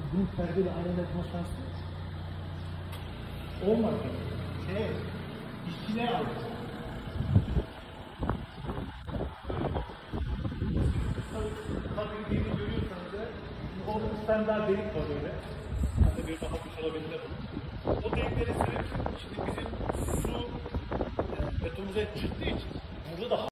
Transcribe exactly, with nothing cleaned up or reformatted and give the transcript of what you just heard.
bunun perdeyle aynı yapma şansı olmadı. Şey, işçiliğe aldı. Tabii birini görüyorsanız da o standart delik var öyle. Hatta bir daha kuş olabilir. O delikleri silip şimdi bizim su e, betonumuza çıktığı için burada da